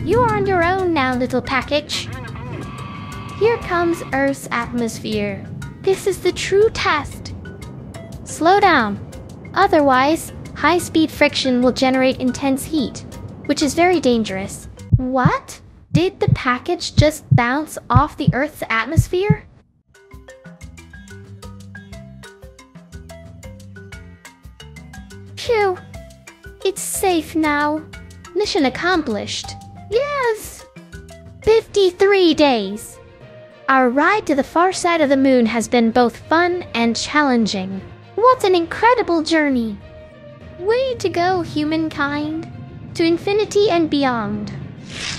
You are on your own now, little package. Here comes Earth's atmosphere. This is the true test. Slow down. Otherwise, high-speed friction will generate intense heat, which is very dangerous. What? Did the package just bounce off the Earth's atmosphere? Phew. It's safe now. Mission accomplished. Yes! 53 days. Our ride to the far side of the moon has been both fun and challenging. What an incredible journey! Way to go, humankind! To infinity and beyond.